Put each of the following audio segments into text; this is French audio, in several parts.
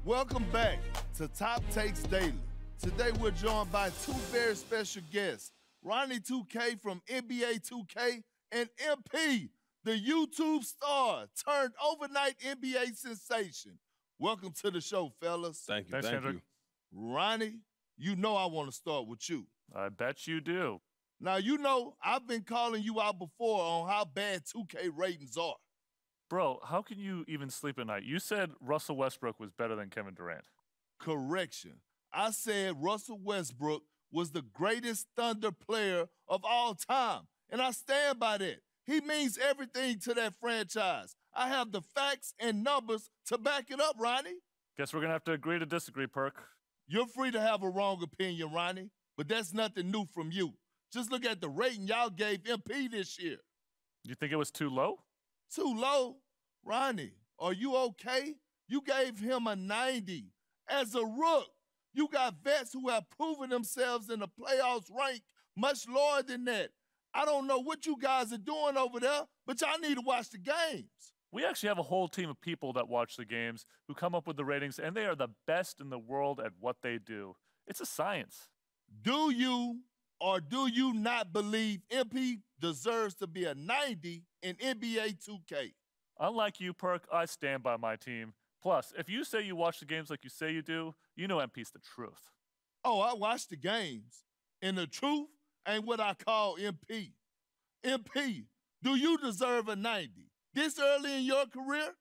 Welcome back to Top Takes Daily. Today we're joined by two very special guests, Ronnie 2K from NBA 2K and MP, the YouTube star turned overnight NBA sensation. Welcome to the show, fellas. Thank you. Thanks, Thank Hendrick. you. Ronnie, you know I want to start with you. I bet you do. Now, you know I've been calling you out before on how bad 2K ratings are. Bro, how can you even sleep at night? You said Russell Westbrook was better than Kevin Durant. Correction. I said Russell Westbrook was the greatest Thunder player of all time, and I stand by that. He means everything to that franchise. I have the facts and numbers to back it up, Ronnie. Guess we're going to have to agree to disagree, Perk. You're free to have a wrong opinion, Ronnie, but that's nothing new from you. Just look at the rating y'all gave MP this year. You think it was too low? Too low? Ronnie, are you okay? You gave him a 90. As a rook, you got vets who have proven themselves in the playoffs ranked much lower than that. I don't know what you guys are doing over there, but y'all need to watch the games. We actually have a whole team of people that watch the games who come up with the ratings, and they are the best in the world at what they do. It's a science. Do you or do you not believe MP deserves to be a 90 in NBA 2K? Unlike you, Perk, I stand by my team. Plus, if you say you watch the games like you say you do, you know MP's the truth. Oh, I watch the games, and the truth ain't what I call MP. MP, do you deserve a 90 this early in your career?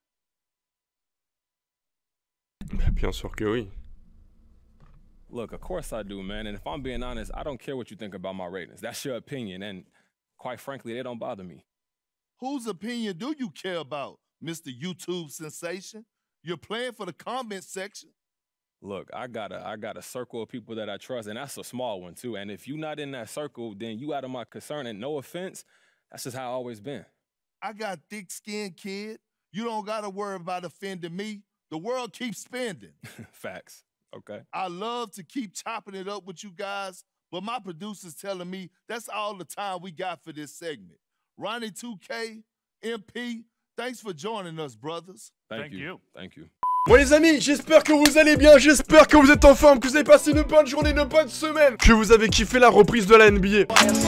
Bien sûr que oui. Look, of course I do, man. And if I'm being honest, I don't care what you think about my ratings. That's your opinion, and quite frankly, they don't bother me. Whose opinion do you care about, Mr. YouTube sensation? You're playing for the comment section. Look, I got a circle of people that I trust, and that's a small one too. And if you're not in that circle, then you out of my concern. And no offense, that's just how I've always been. I got thick skin, kid. You don't gotta worry about offending me. The world keeps spinning. Facts. Okay. I love to keep chopping it up with you guys, but my producer's telling me that's all the time we got for this segment. Ronnie 2K, MP, thanks for joining us, brothers. Thank you. Thank you. Bon les amis, j'espère que vous allez bien, j'espère que vous êtes en forme, que vous avez passé une bonne journée, une bonne semaine, que vous avez kiffé la reprise de la NBA.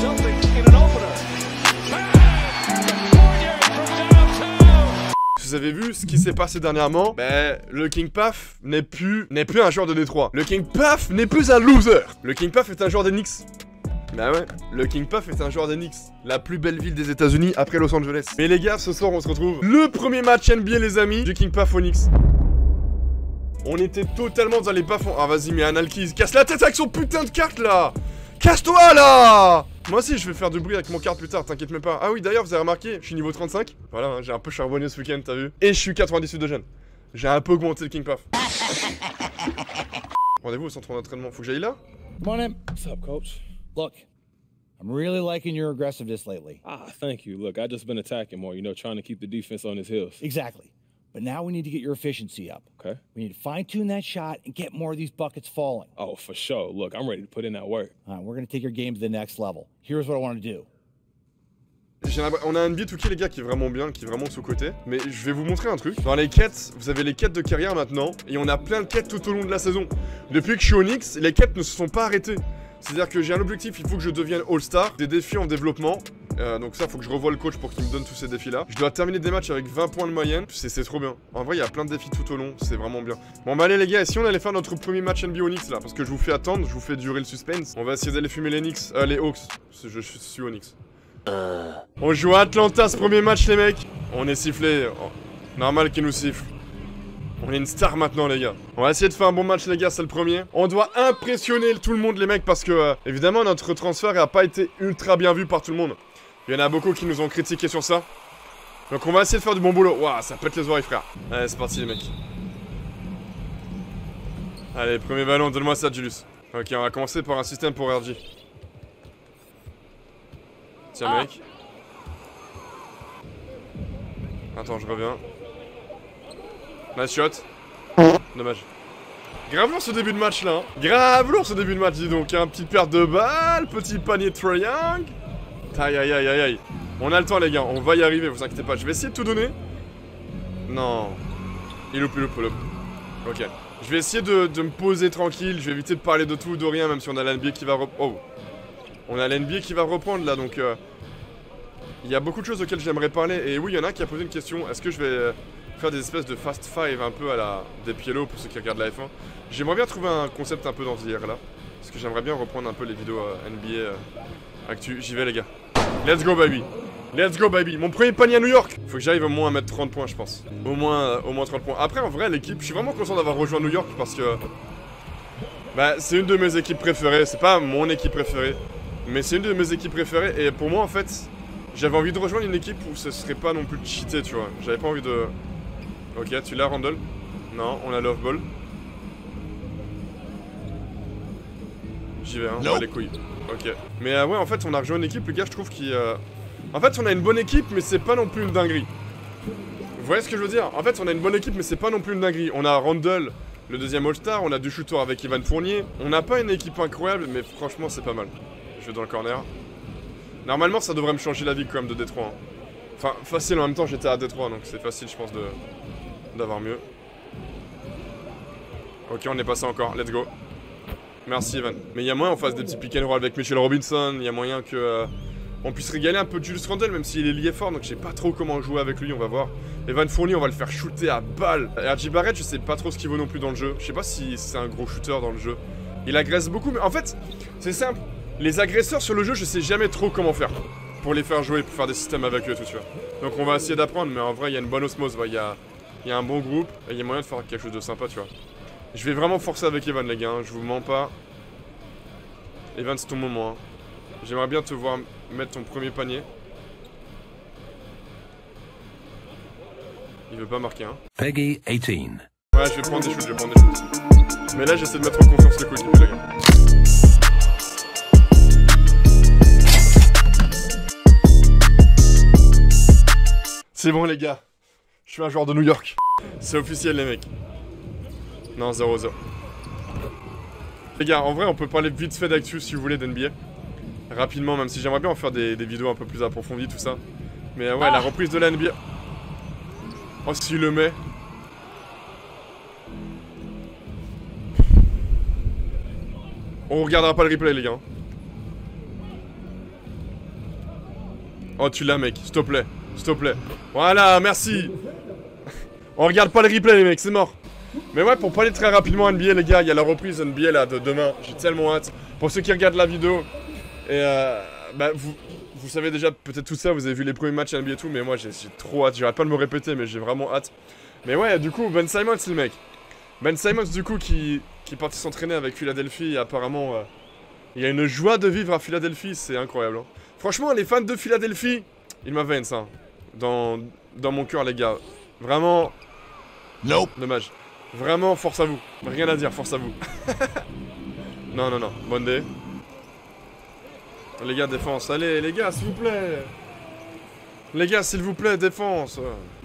Vous avez vu ce qui s'est passé dernièrement? Ben, le King Paf n'est plus un joueur de Détroit. Le King Paf n'est plus un loser. Le King Paf est un joueur des Knicks. Bah ouais, le King Paf est un joueur des Knicks, la plus belle ville des États-Unis après Los Angeles. Mais les gars, ce soir on se retrouve. Le premier match NBA les amis, du King Paf aux Knicks. On était totalement dans les bas-fonds. Ah vas-y, mais un Alki, casse la tête avec son putain de carte là. Casse-toi là. Moi aussi je vais faire du bruit avec mon carte plus tard, t'inquiète même pas. Ah oui d'ailleurs vous avez remarqué, je suis niveau 35. Voilà, hein, j'ai un peu charbonné ce week-end, t'as vu. Et je suis 98 de jeune. J'ai un peu augmenté le King Paf. Rendez-vous au centre d'entraînement, faut que j'aille là. Come on in. What's up, coach? Look, I'm really liking your aggressiveness lately. Ah, thank you. Look, I've just been attacking more, you know, trying to keep the defense on his heels. Exactly. But now we need to get your efficiency up. Okay. We need to fine-tune that shot and get more of these buckets falling. Oh, for sure. Look, I'm ready to put in that work. All right, we're going to take your game to the next level. Here's what I want to do. On a un NBA 2K les gars qui est vraiment bien, qui est vraiment sous-côté. Mais je vais vous montrer un truc. Dans les quêtes, vous avez les quêtes de carrière maintenant. Et on a plein de quêtes tout au long de la saison. Depuis que je suis au Knicks, les quêtes ne se sont pas arrêtées. C'est-à-dire que j'ai un objectif, il faut que je devienne All-Star. Des défis en développement. Donc ça, faut que je revoie le coach pour qu'il me donne tous ces défis-là. Je dois terminer des matchs avec 20 points de moyenne. C'est trop bien. En vrai, il y a plein de défis tout au long. C'est vraiment bien. Bon bah allez les gars, et si on allait faire notre premier match NBA aux Knicks là? Parce que je vous fais attendre, je vous fais durer le suspense. On va essayer d'aller fumer les Knicks. Les Hawks. Je suis aux Knicks. On joue à Atlanta ce premier match les mecs. On est sifflé. Oh, normal qu'ils nous sifflent. On est une star maintenant les gars. On va essayer de faire un bon match les gars, c'est le premier. On doit impressionner tout le monde les mecs parce que évidemment notre transfert n'a pas été ultra bien vu par tout le monde. Il y en a beaucoup qui nous ont critiqué sur ça. Donc on va essayer de faire du bon boulot. Waouh, ça pète les oreilles frère. Allez c'est parti les mecs. Allez premier ballon, donne-moi ça Julius. Ok, on va commencer par un système pour RG. Tiens mec. Attends, je reviens. Nice shot. Dommage. Grave lourd ce début de match là. Hein. Grave lourd ce début de match, dis donc. Un petit perte de balle, petit panier triangle. Aïe aïe aïe aïe aïe. On a le temps les gars, on va y arriver, vous inquiétez pas. Je vais essayer de tout donner. Non. Il loupe, il loupe, il loupe. Ok. Je vais essayer de me poser tranquille, je vais éviter de parler de tout ou de rien, même si on a la NBA qui va reprendre. Oh. On a la NBA qui va reprendre là, donc... Il y a beaucoup de choses auxquelles j'aimerais parler. Et oui, il y en a un qui a posé une question. Est-ce que je vais faire des espèces de fast five un peu à la des Pielo pour ceux qui regardent la F1? J'aimerais bien trouver un concept un peu dans ce délire là. Parce que j'aimerais bien reprendre un peu les vidéos NBA actu. J'y vais les gars. Let's go baby. Let's go baby. Mon premier panier à New York. Faut que j'arrive au moins à mettre 30 points je pense. Au moins 30 points. Après en vrai l'équipe, je suis vraiment content d'avoir rejoint New York parce que... Bah c'est une de mes équipes préférées. C'est pas mon équipe préférée. Mais c'est une de mes équipes préférées. Et pour moi en fait... J'avais envie de rejoindre une équipe où ce serait pas non plus cheaté, tu vois. J'avais pas envie de... Ok, tu l'as, Randall? Non, on a Love Ball. J'y vais, hein, on va les couilles. Ok. Mais ouais, en fait, on a rejoint une équipe, les gars, je trouve qui... En fait, on a une bonne équipe, mais c'est pas non plus une dinguerie. Vous voyez ce que je veux dire? En fait, on a une bonne équipe, mais c'est pas non plus une dinguerie. On a Randall, le deuxième All-Star, on a du shooter avec Evan Fournier. On n'a pas une équipe incroyable, mais franchement, c'est pas mal. Je vais dans le corner. Normalement, ça devrait me changer la vie quand même de Détroit. Hein. Enfin, facile en même temps, j'étais à Détroit, donc c'est facile, je pense, d'avoir mieux. Ok, on est passé encore, let's go. Merci, Evan. Mais il y a moyen qu'on fasse des petits pick and roll avec Mitchell Robinson, il y a moyen que on puisse régaler un peu de Julius Randle, même s'il est lié fort, donc je sais pas trop comment jouer avec lui, on va voir. Evan Fournier, on va le faire shooter à balle. RJ Barrett, je sais pas trop ce qu'il vaut non plus dans le jeu. Je sais pas si c'est un gros shooter dans le jeu. Il agresse beaucoup, mais en fait, c'est simple. Les agresseurs sur le jeu, je sais jamais trop comment faire pour les faire jouer, pour faire des systèmes avec eux, tout ça. Donc on va essayer d'apprendre, mais en vrai, il y a une bonne osmose. Il y a un bon groupe, et il y a moyen de faire quelque chose de sympa, tu vois. Je vais vraiment forcer avec Evan, les gars, hein, je vous mens pas. Evan, c'est ton moment. Hein. J'aimerais bien te voir mettre ton premier panier. Il veut pas marquer, hein. Peggy 18. Ouais, je vais prendre des shoots, Mais là, j'essaie de mettre en confiance le coéquipier, les gars. C'est bon les gars, je suis un joueur de New York. C'est officiel les mecs. Non, 0-0. Les gars, en vrai on peut parler vite fait d'actu si vous voulez d'NBA. Rapidement, même si j'aimerais bien en faire des vidéos un peu plus approfondies, tout ça. Mais ouais, la reprise de la NBA. Oh, s'il le met. On regardera pas le replay les gars. Oh, tu l'as mec, s'il te plaît. S'il te plaît. Voilà, merci. On regarde pas le replay les mecs, c'est mort. Mais ouais, pour parler très rapidement NBA les gars, il y a la reprise NBA là de demain. J'ai tellement hâte. Pour ceux qui regardent la vidéo, et bah vous savez déjà peut-être tout ça, vous avez vu les premiers matchs NBA et tout, mais moi j'ai trop hâte. J'arrête pas de me répéter, mais j'ai vraiment hâte. Mais ouais, du coup, Ben Simmons c'est le mec. Ben Simmons du coup qui est parti s'entraîner avec Philadelphie et apparemment il y a une joie de vivre à Philadelphie, c'est incroyable. Hein. Franchement, les fans de Philadelphie, ils m'avaient ça. Dans mon cœur les gars. Vraiment. Nope. Dommage. Vraiment force à vous. Rien à dire, force à vous. Non. Bonne day. Les gars, défense. Allez les gars, s'il vous plaît. Les gars, s'il vous plaît, défense.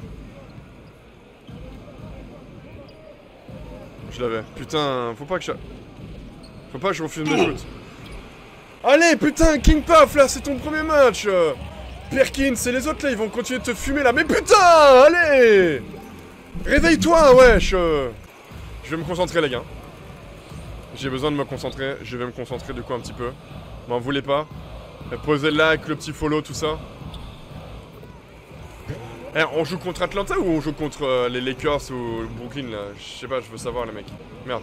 Je l'avais. Putain, faut pas que je refuse de shoot. Allez, putain, King Puff là, c'est ton premier match. Perkins et les autres là, ils vont continuer de te fumer là. Mais putain, allez! Réveille-toi, wesh! Je vais me concentrer, les gars. J'ai besoin de me concentrer. Je vais me concentrer du coup un petit peu. M'en voulez pas. Posez le like, le petit follow, tout ça. Eh, on joue contre Atlanta ou on joue contre les Lakers ou Brooklyn là? Je sais pas, je veux savoir les mecs. Merde.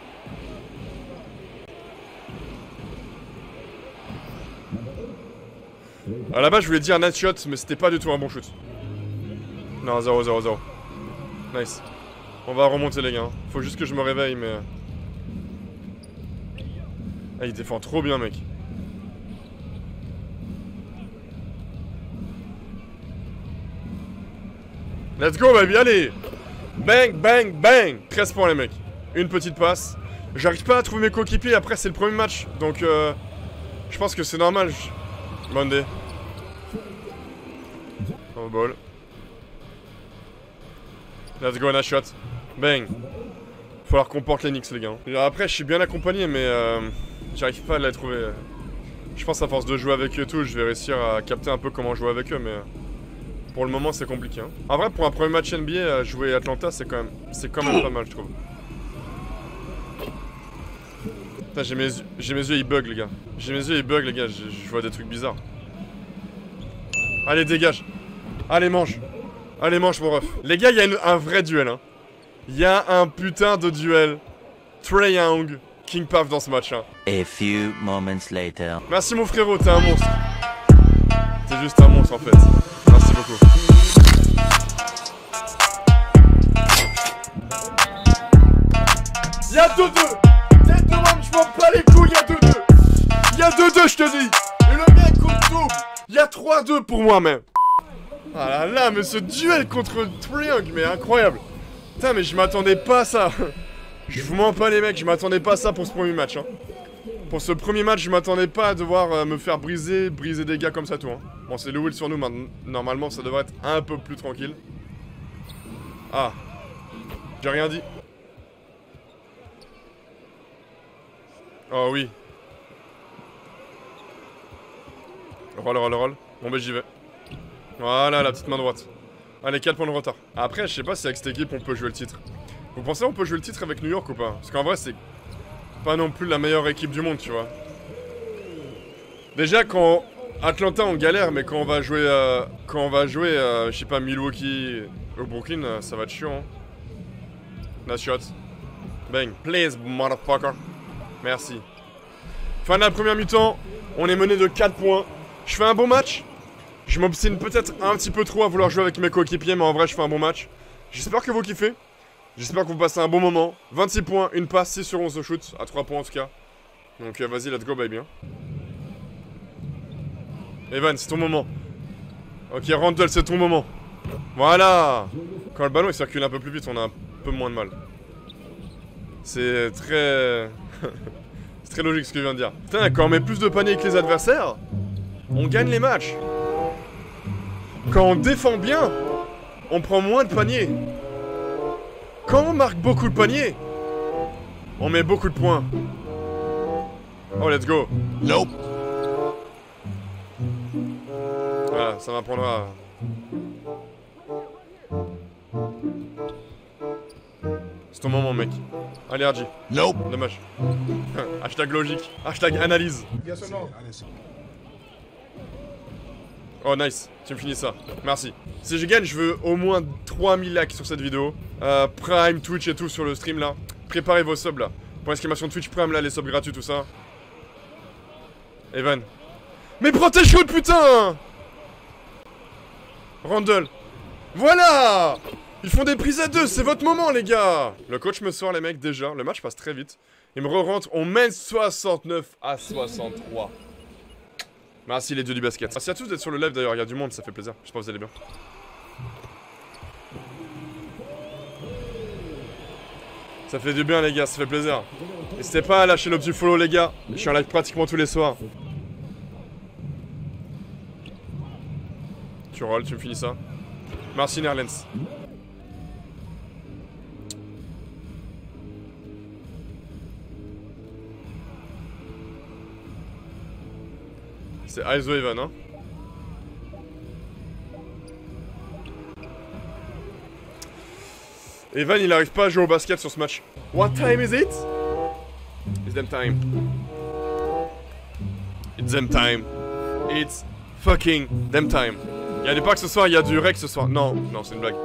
À la base je voulais dire un shot mais c'était pas du tout un bon shoot. Non 0-0-0. Nice. On va remonter les gars. Faut juste que je me réveille mais... Ah, il défend trop bien mec. Let's go baby, allez. Bang, bang, bang. 13 points les mecs. Une petite passe. J'arrive pas à trouver mes coéquipiers, après c'est le premier match. Donc je pense que c'est normal. Monday. On ball. Let's go, on a shot. Bang. Faut falloir qu'on porte les Knicks les gars. Et après je suis bien accompagné mais j'arrive pas à les trouver. Je pense à force de jouer avec eux et tout, je vais réussir à capter un peu comment jouer avec eux mais... Pour le moment c'est compliqué hein. En vrai pour un premier match NBA jouer Atlanta c'est quand même pas mal je trouve. Putain, j'ai mes yeux, ils bug, les gars. J'ai mes yeux, ils bug, les gars. Je vois des trucs bizarres. Allez, dégage. Allez, mange. Allez, mange, mon ref. Les gars, il y a un vrai duel, hein. Il y a un putain de duel. Trae Young, King Paf dans ce match, hein. A few moments later. Merci, mon frérot, t'es un monstre. T'es juste un monstre, en fait. Merci beaucoup. Y'a 2-2. Tête de homme, je m'en bats les couilles, y'a 2-2. Y'a 2-2, je te dis. Et le mec compte double. Y'a 3-2 pour moi, même. Ah là là, mais ce duel contre Trae Young, mais incroyable. Putain, mais je m'attendais pas à ça. Je vous mens pas, les mecs, je m'attendais pas à ça pour ce premier match, hein. Pour ce premier match, je m'attendais pas à devoir me faire briser des gars comme ça, tout, hein. Bon, c'est le wheel sur nous, maintenant. Normalement, ça devrait être un peu plus tranquille. Ah. J'ai rien dit. Oh oui. Roll, roll, roll. Bon, bah j'y vais. Voilà, la petite main droite. Allez, 4 points de retard. Après, je sais pas si avec cette équipe, on peut jouer le titre. Vous pensez on peut jouer le titre avec New York ou pas? Parce qu'en vrai, c'est pas non plus la meilleure équipe du monde, tu vois. Déjà, quand Atlanta, on galère, mais quand on va jouer, je sais pas, Milwaukee au Brooklyn, ça va être chiant. Hein. Nice shot. Bang. Please, motherfucker. Merci. Fin de la première mi-temps, on est mené de 4 points. Je fais un bon match. Je m'obstine peut-être un petit peu trop à vouloir jouer avec mes coéquipiers, mais en vrai, je fais un bon match. J'espère que vous kiffez. J'espère que vous passez un bon moment. 26 points, une passe, 6 sur 11 au shoot. À 3 points en tout cas. Donc vas-y, let's go, baby. Evan, c'est ton moment. Ok, Randall, c'est ton moment. Voilà. Quand le ballon il circule un peu plus vite, on a un peu moins de mal. C'est très... c'est très logique ce que je viens de dire. Putain, quand on met plus de paniers que les adversaires, on gagne les matchs. Quand on défend bien, on prend moins de paniers. Quand on marque beaucoup de paniers, on met beaucoup de points. Oh, let's go. Nope. Voilà, ça m'apprendra. C'est ton moment, mec. Allez, RG. Nope. Dommage. Hashtag logique. Hashtag analyse. Oh, nice. Tu me finis ça. Merci. Si je gagne, je veux au moins 3000 likes sur cette vidéo. Prime, Twitch et tout sur le stream, là. Préparez vos subs, là. Pour l'exclamation Twitch Prime, là, les subs gratuits, tout ça. Evan. Mais prends tes shoots, putain! Randall. Voilà! Ils font des prises à 2, c'est votre moment, les gars! Le coach me sort, les mecs, déjà. Le match passe très vite. Il me re-rentre. On mène 69 à 63. Merci les dieux du basket. Merci à tous d'être sur le live d'ailleurs, il y a du monde, ça fait plaisir. J'espère que vous allez bien. Ça fait du bien les gars, ça fait plaisir. N'hésitez pas à lâcher le petit follow les gars. Je suis en live pratiquement tous les soirs. Tu rolls, tu me finis ça. Merci Nerlens. C'est ISO Evan, hein. Evan, il arrive pas à jouer au basket sur ce match. What time is it? It's them time. It's them time. It's fucking them time. Il y a des packs ce soir, il y a du rec ce soir. Non, non, c'est une blague.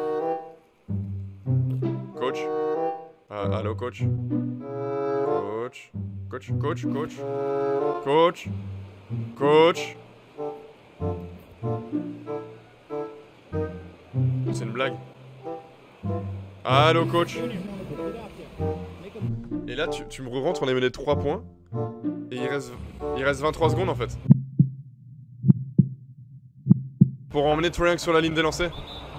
Coach. Allô, coach. Coach. Coach, coach, coach. Coach. Coach. C'est une blague. Allô coach. Et là tu me re-rentres, on est mené 3 points. Et il reste 23 secondes en fait. Pour emmener Trae Young sur la ligne des lancers.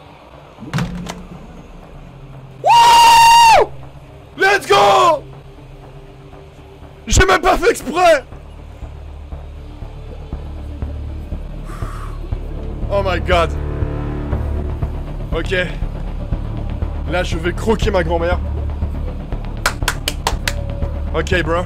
Wouh! Let's go! J'ai même pas fait exprès! Oh my god. Ok. Là je vais croquer ma grand-mère. Ok bro.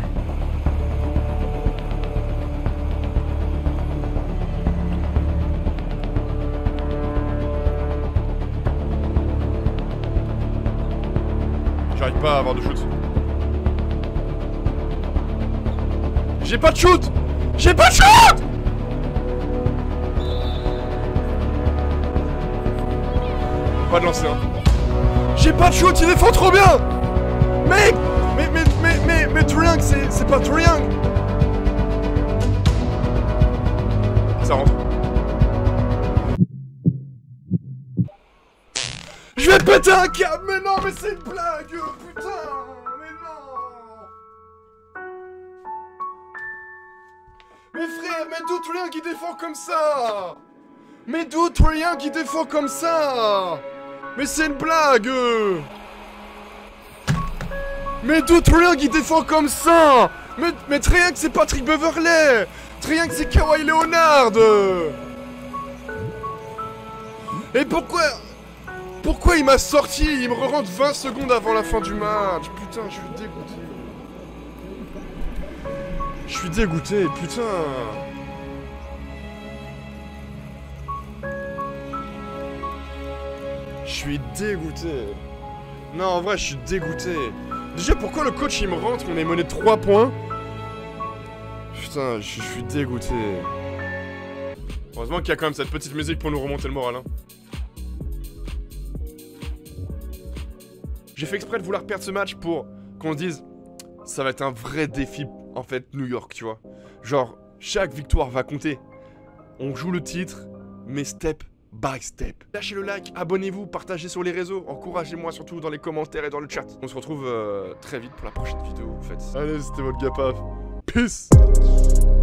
J'arrive pas à avoir de shoot. J'ai pas de shoot! J'ai pas de shoot! Pas de lancer, hein. J'ai pas de shoot, il défend trop bien! Mais Triangle, c'est pas Triangle! Ça rentre. Je vais péter un câble! Mais non, mais c'est une blague! Putain! Mais non! Mais frère, mais d'où Triangle qui défend comme ça? Mais d'où Triangle qui défend comme ça? Mais c'est une blague! Mais d'où Triangle qui défend comme ça? Mais Triangle c'est Patrick Beverley! Triangle c'est Kawhi Leonard! Et pourquoi il m'a sorti? Il me rentre 20 secondes avant la fin du match. Putain, je suis dégoûté. Je suis dégoûté, putain. Je suis dégoûté. Non, en vrai, je suis dégoûté. Déjà, pourquoi le coach il me rentre? On est mené de 3 points. Putain, je suis dégoûté. Heureusement qu'il y a quand même cette petite musique pour nous remonter le moral, hein. J'ai fait exprès de vouloir perdre ce match pour qu'on se dise ça va être un vrai défi, en fait, New York, tu vois. Genre, chaque victoire va compter. On joue le titre, mais step by step. Lâchez le like, abonnez-vous, partagez sur les réseaux, encouragez-moi surtout dans les commentaires et dans le chat. On se retrouve très vite pour la prochaine vidéo, en fait. Allez, c'était votre gars Paf. Peace.